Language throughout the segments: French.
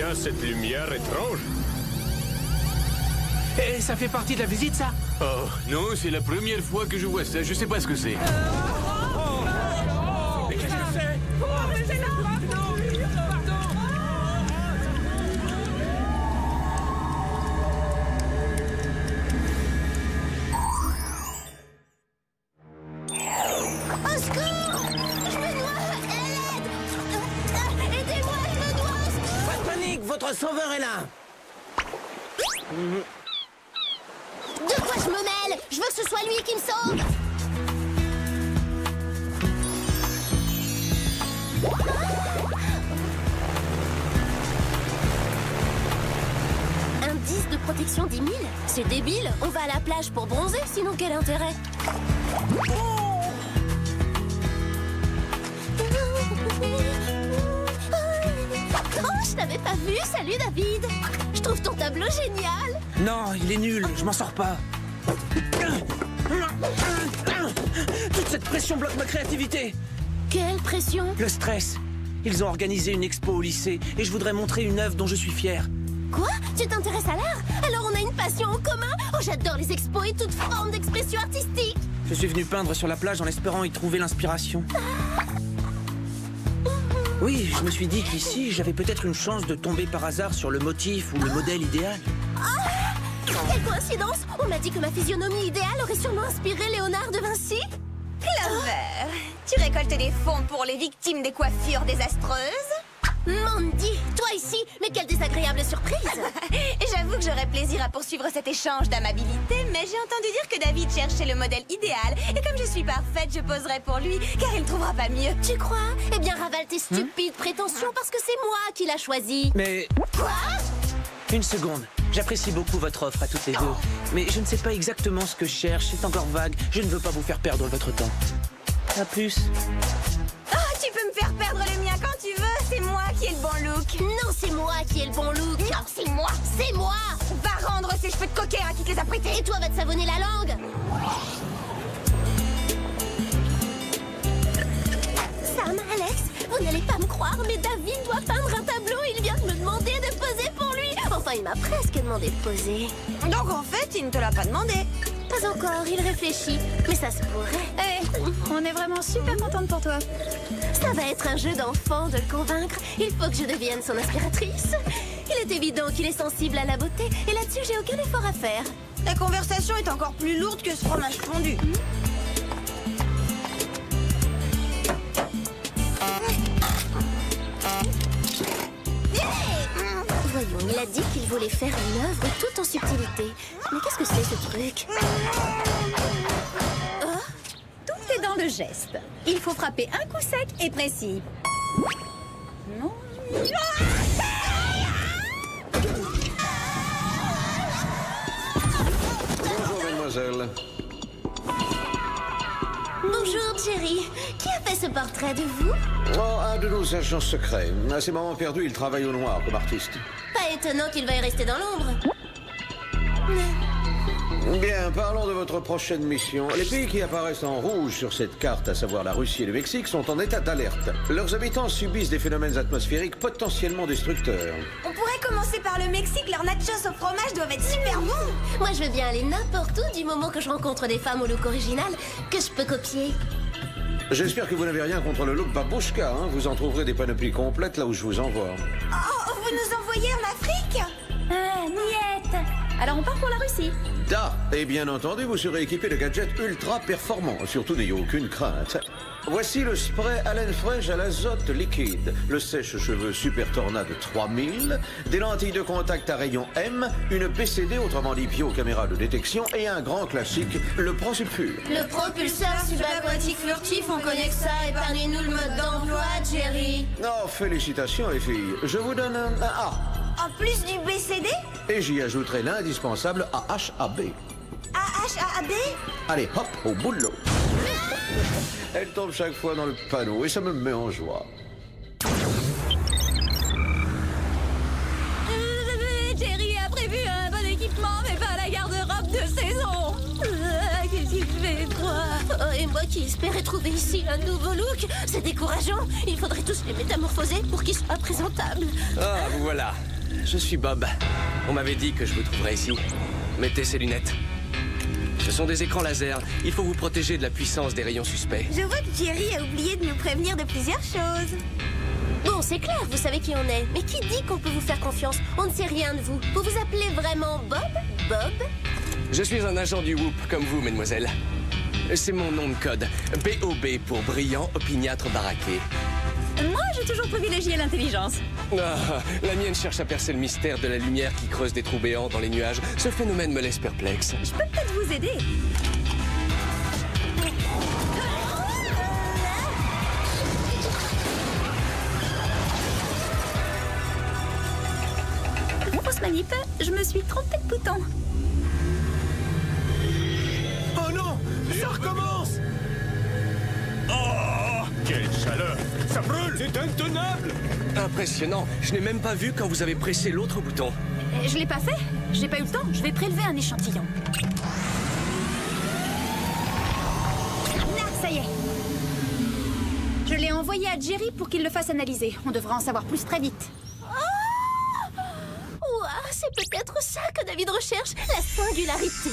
bien cette lumière étrange? Et ça fait partie de la visite, ça? Oh, non, c'est la première fois que je vois ça. Je sais pas ce que c'est. Mais qu'est-ce que c'est? Au secours! Je me noie! Aide! Aidez-moi, je me noie! Au secours! Pas de panique, votre sauveur est là. De quoi je me mêle? Je veux que ce soit lui qui me sauve! Un 10 de protection 10 000? C'est débile! On va à la plage pour bronzer, sinon quel intérêt? Oh, je t'avais pas vu! Salut David! Je trouve ton tableau génial! Non, il est nul, je m'en sors pas. Toute cette pression bloque ma créativité. Quelle pression! Le stress. Ils ont organisé une expo au lycée et je voudrais montrer une œuvre dont je suis fier. Quoi? Tu t'intéresses à l'art? Alors on a une passion en commun? Oh, j'adore les expos et toute forme d'expression artistique! Je suis venu peindre sur la plage en espérant y trouver l'inspiration. Oui, je me suis dit qu'ici, j'avais peut-être une chance de tomber par hasard sur le motif ou le modèle idéal. Quelle coïncidence! On m'a dit que ma physionomie idéale aurait sûrement inspiré Léonard de Vinci? Clover, tu récoltes des fonds pour les victimes des coiffures désastreuses? Mandy, toi ici, mais quelle désagréable surprise! J'avoue que j'aurais plaisir à poursuivre cet échange d'amabilité, mais j'ai entendu dire que David cherchait le modèle idéal. Et comme je suis parfaite, je poserai pour lui, car il ne trouvera pas mieux. Tu crois? Eh bien, ravale tes stupides prétentions parce que c'est moi qui l'a choisi. Mais... Quoi? Une seconde. J'apprécie beaucoup votre offre à toutes les deux. Mais je ne sais pas exactement ce que je cherche, c'est encore vague. Je ne veux pas vous faire perdre votre temps. À plus. Oh, tu peux me faire perdre le mien quand tu veux, c'est moi qui ai le bon look. Non, c'est moi qui ai le bon look. Non, c'est moi. C'est moi! Va rendre ces cheveux de coquin à qui te les a prêtés. Et toi, va te savonner la langue! Sam, Alex, vous n'allez pas me croire, mais David doit peindre un tableau. Il vient de me demander de poser pour lui. Enfin, il m'a presque demandé de poser. Donc en fait, il ne te l'a pas demandé. Pas encore, il réfléchit. Mais ça se pourrait. On est vraiment super contente pour toi. Ça va être un jeu d'enfant de le convaincre. Il faut que je devienne son inspiratrice. Il est évident qu'il est sensible à la beauté. Et là-dessus, j'ai aucun effort à faire. Ta conversation est encore plus lourde que ce fromage fondu. Voyons, il a dit qu'il voulait faire une œuvre tout en subtilité. Mais qu'est-ce que c'est ce truc? Tout est dans le geste. Il faut frapper un coup sec et précis. Non. Bonjour, mademoiselle. Bonjour, Jerry. Qui a fait ce portrait de vous? Oh, un de nos agents secrets. À ces moments perdus, il travaille au noir comme artiste. Pas étonnant qu'il veuille rester dans l'ombre. Bien, parlons de votre prochaine mission. Les pays qui apparaissent en rouge sur cette carte, à savoir la Russie et le Mexique, sont en état d'alerte. Leurs habitants subissent des phénomènes atmosphériques potentiellement destructeurs. On pourrait commencer par le Mexique, leurs nachos au fromage doivent être super bons. Moi, je veux bien aller n'importe où du moment que je rencontre des femmes au look original que je peux copier. J'espère que vous n'avez rien contre le look babouchka, hein. Vous en trouverez des panoplies complètes là où je vous envoie. Oh, vous nous envoyez en Afrique? Ah, niette. Alors on part pour la Russie. Da! Et bien entendu, vous serez équipé de gadgets ultra performants. Surtout, n'ayez aucune crainte. Voici le spray Allen Fresh à l'azote liquide, le sèche-cheveux Super Tornade 3000, des lentilles de contact à rayon M, une PCD, autrement dit bio-caméra de détection, et un grand classique, le Prosulpur. Le propulseur subaquatique furtif, on connaît que ça. Épargnez-nous le mode d'emploi, Jerry. Oh, félicitations les filles. Je vous donne un A. En plus du BCD? Et j'y ajouterai l'indispensable AHAB. AHAB? Allez, hop, au boulot. Elle tombe chaque fois dans le panneau et ça me met en joie. Jerry a prévu un bon équipement, mais pas la garde-robe de saison. Qu'est-ce qu'il fait froid? Oh, et moi qui espérais trouver ici un nouveau look, c'est décourageant. Il faudrait tous les métamorphoser pour qu'ils soient présentables. Ah, vous voilà. je suis Bob. On m'avait dit que je vous trouverais ici. Mettez ces lunettes. Ce sont des écrans laser. Il faut vous protéger de la puissance des rayons suspects. Je vois que Jerry a oublié de nous prévenir de plusieurs choses. Bon, c'est clair, vous savez qui on est. Mais qui dit qu'on peut vous faire confiance? On ne sait rien de vous. Vous vous appelez vraiment Bob? Bob? Je suis un agent du WHOOP, comme vous, mesdemoiselles. C'est mon nom de code. BOB pour brillant, opiniâtre, baraqué. Moi, j'ai toujours privilégié l'intelligence. Ah, la mienne cherche à percer le mystère de la lumière qui creuse des trous béants dans les nuages. Ce phénomène me laisse perplexe. Je peux peut-être vous aider. Fausse manip, je me suis trompée de bouton. Oh non! Ça recommence! Oh, quelle chaleur! Ça brûle! C'est intenable! Impressionnant. Je n'ai même pas vu quand vous avez pressé l'autre bouton. Je l'ai pas fait. J'ai pas eu le temps. Je vais prélever un échantillon. Là, ça y est. Je l'ai envoyé à Jerry pour qu'il le fasse analyser. On devra en savoir plus très vite. Ouah, c'est peut-être ça que David recherche, la singularité.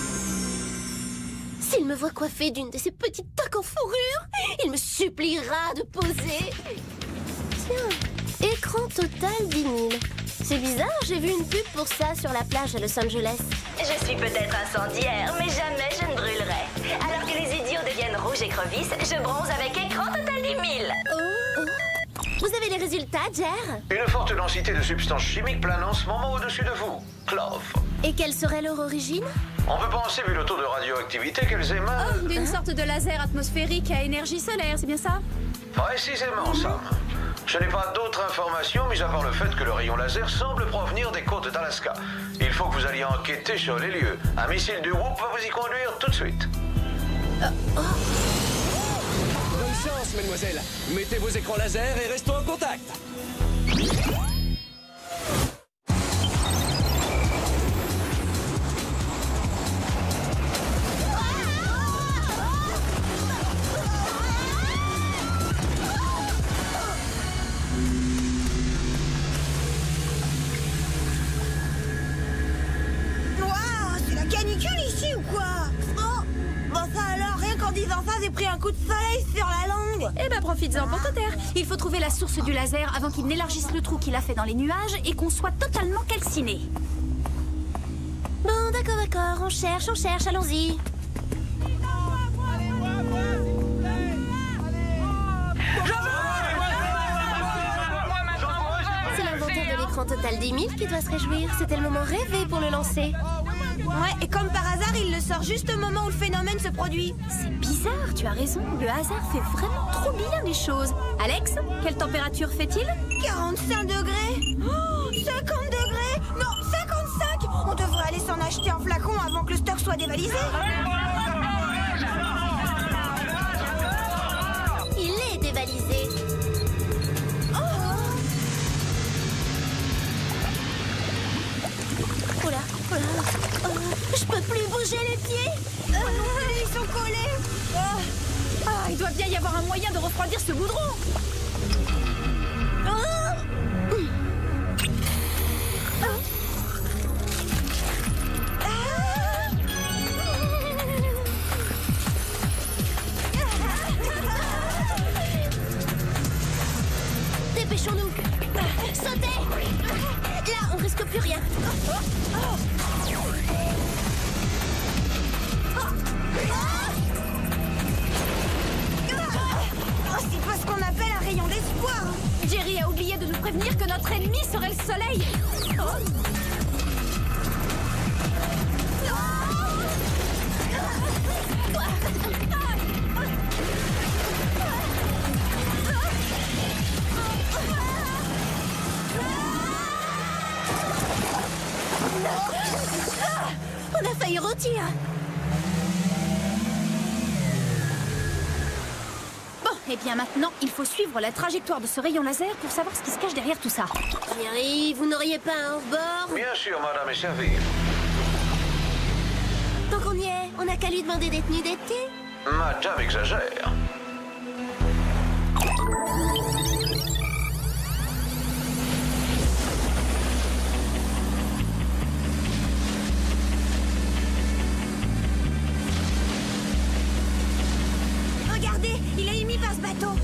S'il me voit coiffée d'une de ces petites toques en fourrure, il me suppliera de poser. Tiens, écran total 10 000. C'est bizarre, j'ai vu une pub pour ça sur la plage à Los Angeles. Je suis peut-être incendiaire, mais jamais je ne brûlerai. Alors que les idiots deviennent rouges écrevisses, je bronze avec écran total 10 000. Oh. Vous avez les résultats, Jer? Une forte densité de substances chimiques plane en ce moment au-dessus de vous. Clove. Et quelle serait leur origine? On peut penser, vu le taux de radioactivité qu'elles émettent... Oh, d'une sorte de laser atmosphérique à énergie solaire, c'est bien ça? Précisément, Sam. Je n'ai pas d'autres informations, mis à part le fait que le rayon laser semble provenir des côtes d'Alaska. Il faut que vous alliez enquêter sur les lieux. Un missile du WHOOP va vous y conduire tout de suite. Bonne chance, mesdemoiselles. Mettez vos écrans laser et restons en contact. C'est la canicule ici ou quoi? Oh, bon ça alors, rien qu'en disant ça, j'ai pris un coup de soleil sur la langue. Eh ben, profites-en pour te taire. Il faut trouver la source du laser avant qu'il n'élargisse le trou qu'il a fait dans les nuages et qu'on soit totalement calciné. Bon, d'accord, on cherche, allons-y. C'est l'inventeur de l'écran total 10 000 qui doit se réjouir. C'était le moment rêvé pour le lancer. Ouais, et comme par hasard, il le sort juste au moment où le phénomène se produit. C'est bizarre, tu as raison. Le hasard fait vraiment trop bien les choses. Alex, quelle température fait-il? 45 degrés. Oh, 50 degrés. Non, 55. On devrait aller s'en acheter un flacon avant que le stock soit dévalisé. Il est dévalisé. Oula, oula. Je peux plus bouger les pieds. Ils sont collés. Ah, il doit bien y avoir un moyen de refroidir ce goudron. Dépêchons-nous. Sautez. Là, on risque plus rien. C'est pas ce qu'on appelle un rayon d'espoir. Jerry a oublié de nous prévenir que notre ennemi serait le soleil. On a failli rôtir. Bon, et bien maintenant, il faut suivre la trajectoire de ce rayon laser pour savoir ce qui se cache derrière tout ça. Jerry, vous n'auriez pas un hors-bord? Bien sûr, madame est servie. Tant qu'on y est, on n'a qu'à lui demander des tenues d'été. Madame exagère. Regardez, il est émis par ce bateau.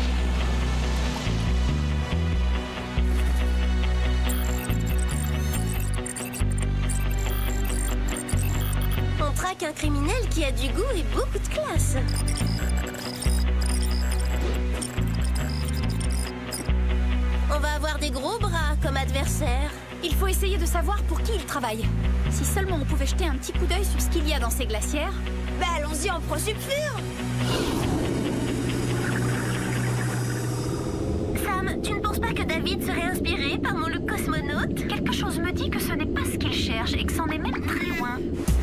On traque un criminel qui a du goût et beaucoup de classe. On va avoir des gros bras comme adversaires. Il faut essayer de savoir pour qui il travaille. Si seulement on pouvait jeter un petit coup d'œil sur ce qu'il y a dans ces glacières. Bah allons-y en prosupfure. Sam, tu ne penses pas que David serait inspiré par mon look cosmonaute? Quelque chose me dit que ce n'est pas ce qu'il cherche et que c'en est même très loin.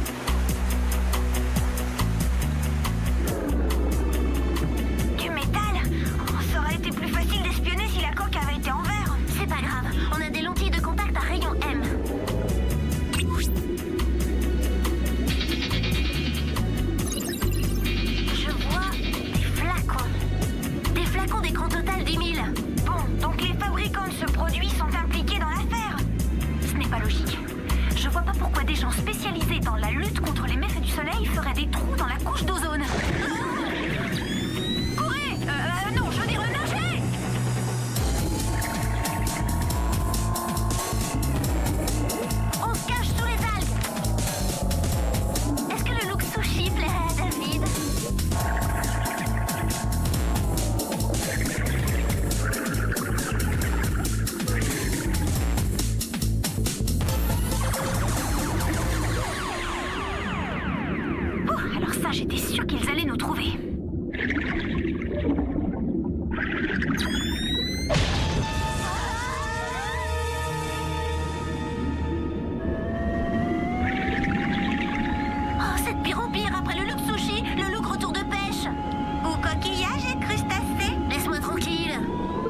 Du métal? Ça aurait été plus facile d'espionner si la coque avait été en verre. C'est pas grave, on a des lentilles de contact à rayon M. Je vois des flacons. Des flacons d'écran total 10 000. Bon, donc les fabricants de ce produit sont impliqués dans l'affaire. Ce n'est pas logique. Je vois pas pourquoi des gens spécialisés dans la lutte contre les méfaits du soleil feraient des trous dans la couche d'ozone. Courez! Non, je veux dire nager! On se cache sous les algues. Est-ce que le look sushi plairait à David? Oh, alors ça, j'étais sûre qu'ils allaient nous trouver. Oh, c'est de pire en pire après le look sushi, le look retour de pêche. Ou coquillage et crustacés. Laisse-moi tranquille.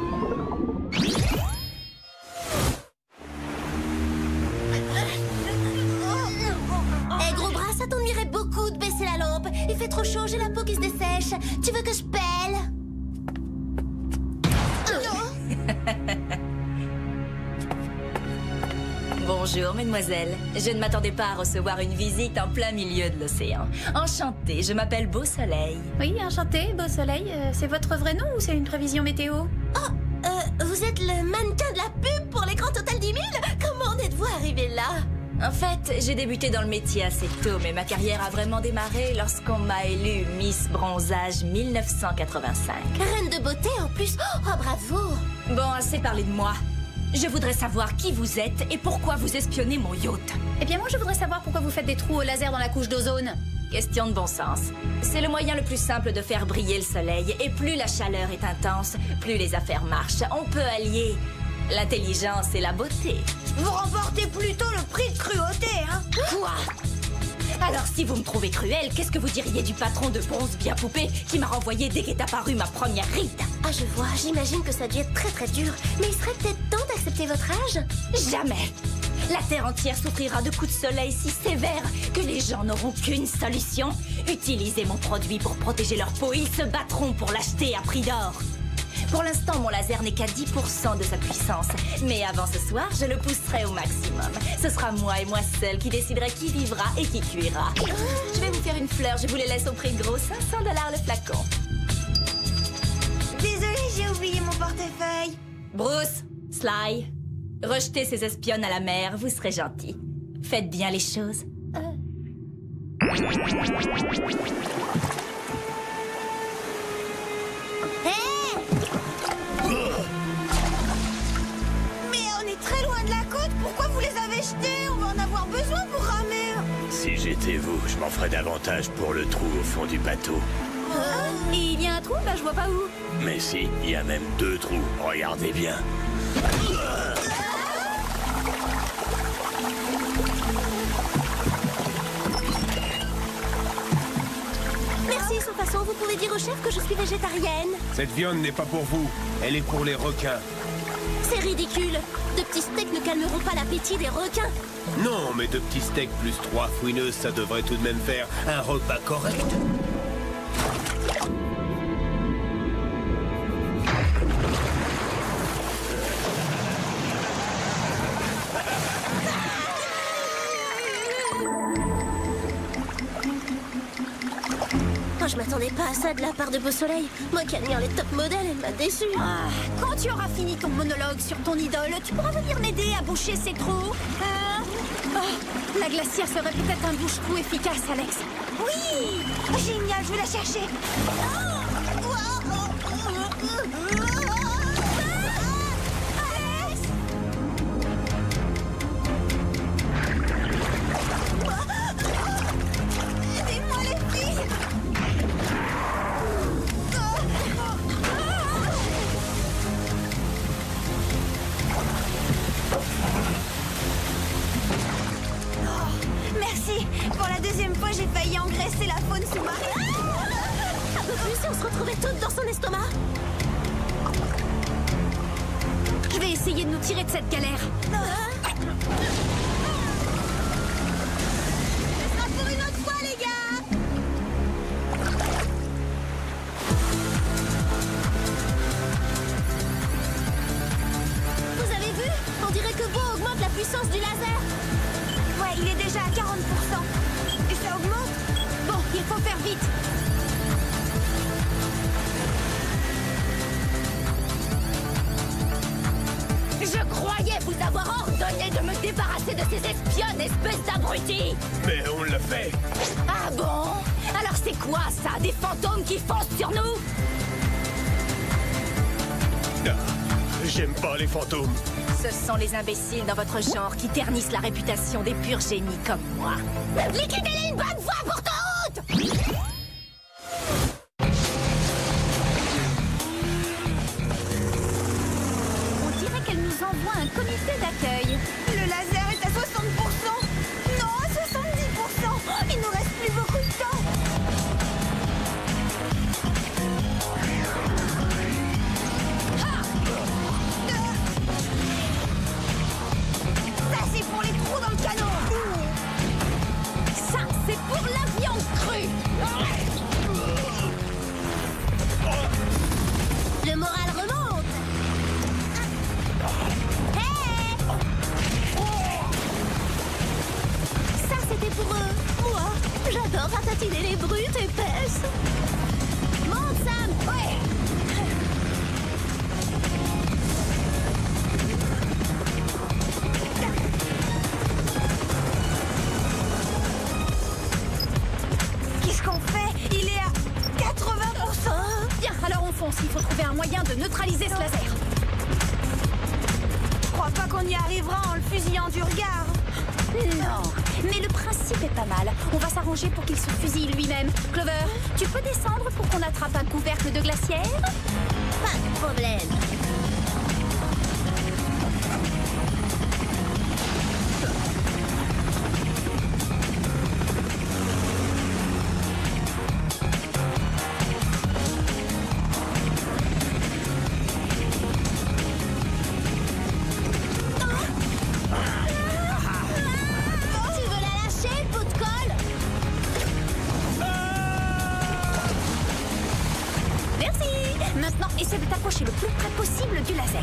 Eh gros bras, ça t'ennuierait beaucoup de baisser la lampe. Il fait trop chaud, j'ai la peau qui se dessèche. Tu veux que je pèle? Bonjour, mesdemoiselles. Je ne m'attendais pas à recevoir une visite en plein milieu de l'océan. Enchantée, je m'appelle Beau Soleil. Oui, enchanté, Beau Soleil. C'est votre vrai nom ou c'est une prévision météo? Vous êtes le mannequin de la pub pour l'écran total 10 000? Comment en êtes-vous arrivé là? En fait, j'ai débuté dans le métier assez tôt, mais ma carrière a vraiment démarré lorsqu'on m'a élue Miss Bronzage 1985. Reine de beauté en plus. Oh, bravo. Bon, assez parlé de moi. Je voudrais savoir qui vous êtes et pourquoi vous espionnez mon yacht. Eh bien, moi, je voudrais savoir pourquoi vous faites des trous au laser dans la couche d'ozone. Question de bon sens. C'est le moyen le plus simple de faire briller le soleil. Et plus la chaleur est intense, plus les affaires marchent. On peut allier l'intelligence et la beauté. Vous remportez plutôt le prix de cruauté, hein? Quoi? Alors si vous me trouvez cruelle, qu'est-ce que vous diriez du patron de bronze bien poupé qui m'a renvoyé dès qu'est apparue ma première ride? Ah, je vois, j'imagine que ça a dû être très très dur. Mais il serait peut-être temps d'accepter votre âge? Jamais. La terre entière souffrira de coups de soleil si sévères que les gens n'auront qu'une solution. Utilisez mon produit pour protéger leur peau. Ils se battront pour l'acheter à prix d'or. Pour l'instant, mon laser n'est qu'à 10% de sa puissance. Mais avant ce soir, je le pousserai au maximum. Ce sera moi et moi seule qui déciderai qui vivra et qui cuira. Je vais vous faire une fleur. Je vous les laisse au prix de gros $500 le flacon. Désolée, j'ai oublié mon portefeuille. Bruce, Sly, rejetez ces espionnes à la mer. Vous serez gentils. Faites bien les choses. Mais on est très loin de la côte. Pourquoi vous les avez jetés? On va en avoir besoin pour ramer. Si j'étais vous, je m'en ferais davantage pour le trou au fond du bateau. Et il y a un trou? Bah, je vois pas où. Mais si, il y a même 2 trous. Regardez bien. Merci, sans façon, vous pouvez dire au chef que je suis végétarienne. Cette viande n'est pas pour vous. Elle est pour les requins. C'est ridicule. De petits steaks ne calmeront pas l'appétit des requins. Non, mais 2 petits steaks plus 3 fouineuses, ça devrait tout de même faire un repas correct. je m'attendais pas à ça de la part de Beau Soleil. Moi qui admire les top modèles, elle m'a déçue. Ah, quand tu auras fini ton monologue sur ton idole, tu pourras venir m'aider à boucher ces trous. Hein? Oh, la glacière serait peut-être un bouche-trou efficace, Alex. Oui! Génial, je vais la chercher. Alex! Aidez-moi les filles! Merci. Pour la deuxième fois, j'ai failli engraisser la faune sous-marine. Un peu plus si on se retrouvait toutes dans son estomac. Je vais essayer de nous tirer de cette galère. Ce sera pour une autre fois, les gars. Vous avez vu? On dirait que Beau augmente la puissance du laser. Ouais, il est déjà à 40%. Et ça augmente. Bon, il faut faire vite. Je croyais vous avoir ordonné de me débarrasser de ces espionnes, espèce d'abrutis. Mais on l'a fait. Ah bon? Alors c'est quoi ça? Des fantômes qui foncent sur nous? Ah, j'aime pas les fantômes. Ce sont les imbéciles dans votre genre qui ternissent la réputation des purs génies comme moi. Liquidez-les une bonne fois pour toutes! On dirait qu'elle nous envoie un comité d'accueil. Le laser est à 60%. Non, à 70%. Il nous reste plus beaucoup de temps. Ça, c'est pour les trous dans le canon. Ça, c'est pour la viande crue! Le moral remonte. Hey! Ça, c'était pour eux. Moi, j'adore ratatiner les brutes épaisses. Monte, Sam. Ouais. Qu'est-ce qu'on fait? Il est à 80%. Bien, alors on fonce. Il faut trouver un moyen de neutraliser ce laser. Je crois pas qu'on y arrivera en le fusillant du regard. Non, mais le principe est pas mal. On va s'arranger pour qu'il se fusille lui-même. Clover, tu peux descendre pour qu'on attrape un couvercle de glacière? Pas de problème. Tu veux la lâcher, bout de colle? Merci. Maintenant, essaie de t'approcher le plus près possible du laser.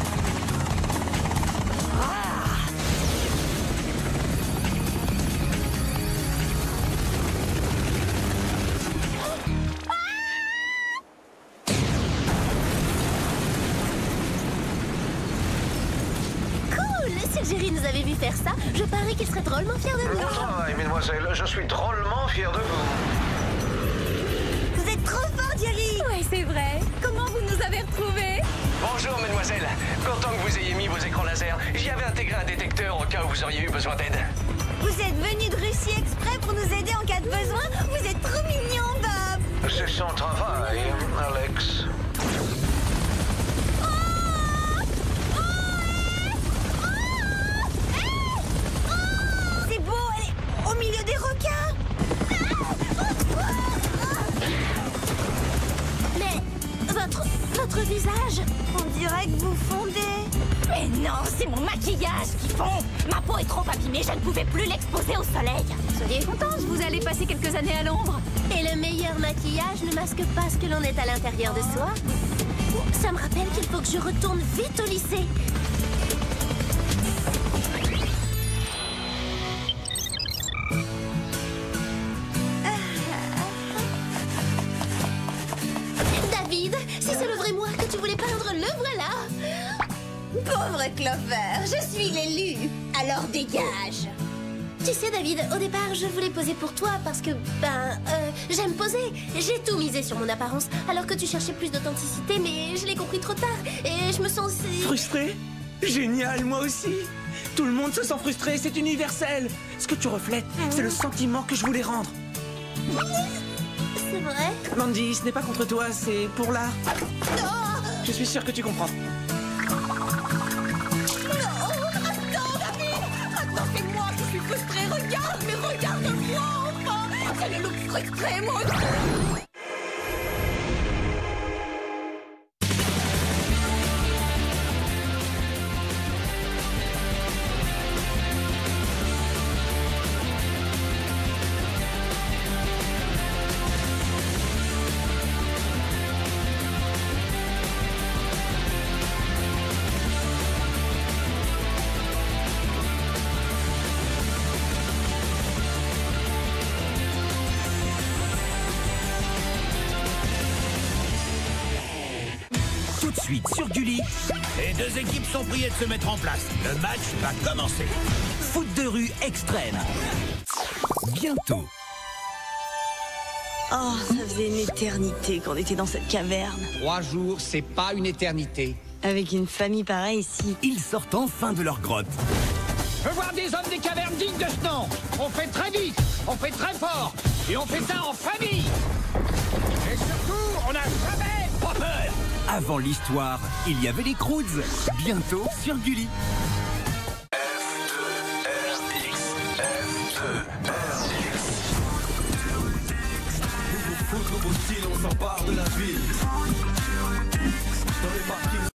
Cool! Si Jerry nous avait vu faire ça, je parie qu'il serait drôlement fier de nous. Bon travail, mesdemoiselles. Je suis drôlement fier de vous. Vous êtes trop fort, Jerry. Ouais, c'est vrai. Comment vous nous avez retrouvés? Bonjour, mademoiselle. Content que vous ayez mis vos écrans laser. J'y avais intégré un détecteur au cas où vous auriez eu besoin d'aide. Vous êtes venu de Russie exprès pour nous aider en cas de besoin. Vous êtes trop mignon, Bob. C'est son travail, Alex. C'est beau, elle est au milieu des requins. Mais votre visage, On dirait que vous fondez. Mais non, c'est mon maquillage qui fond. Ma peau est trop abîmée, je ne pouvais plus l'exposer au soleil. Soyez contente, vous allez passer quelques années à l'ombre. et le meilleur maquillage ne masque pas ce que l'on est à l'intérieur de soi. Ça me rappelle qu'il faut que je retourne vite au lycée. voulais peindre, le voilà. Pauvre Clover, je suis l'élu. Alors dégage. Tu sais, David, au départ, je voulais poser pour toi parce que, j'aime poser. J'ai tout misé sur mon apparence, alors que tu cherchais plus d'authenticité, mais je l'ai compris trop tard et je me sens si... Frustré? Génial, moi aussi. Tout le monde se sent frustré, c'est universel. Ce que tu reflètes, c'est le sentiment que je voulais rendre. C'est vrai? Mandy, ce n'est pas contre toi, c'est pour l'art. Non! Je suis sûr que tu comprends. C'est moi qui suis frustrée, regarde, mais regarde-moi enfin. C'est le look frustré, moi aussi. Tout de suite sur Gulli. Les deux équipes sont priées de se mettre en place. Le match va commencer. Foot de rue extrême. Bientôt. Oh, ça faisait une éternité qu'on était dans cette caverne. 3 jours, c'est pas une éternité. Avec une famille pareille ici. Ils sortent enfin de leur grotte. Je veux voir des hommes des cavernes dignes de ce nom. On fait très vite, on fait très fort, et on fait ça en famille. Et surtout, on n'a jamais pas peur. Avant l'histoire, il y avait les Croods. Bientôt sur Gulli. Nouveau style, on s'empare de la ville. Dans les parkings